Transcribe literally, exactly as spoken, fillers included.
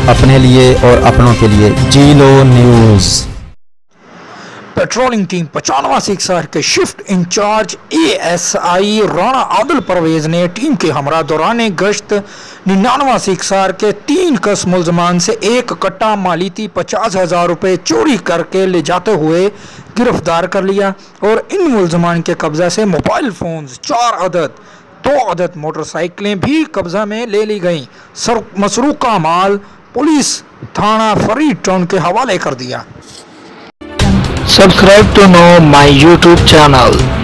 اپنے لیے اور اپنوں کے لیے جیلو نیوز۔ پیٹرولنگ ٹیم پچانواں سیکسار کے shift incharge A S I Rana Adil Parvez نے ٹیم کے ہمراہ دوران گشت ننانواں سیکسار کے تین کس ملزمان سے ایک کٹا مالیتی پچاس ہزار روپے چوری کر کے لے جاتے ہوئے گرفتار کر لیا اور ان ملزمان کے قبضہ سے موبائل فونز چار عدد دو عدد موٹر سائیکلیں بھی قبضہ میں لے لی گئیں۔ مسروقہ مال پولیس تھانہ فرید ٹاؤن کے حوالے کر دیا۔ Subscribe to know my YouTube channel.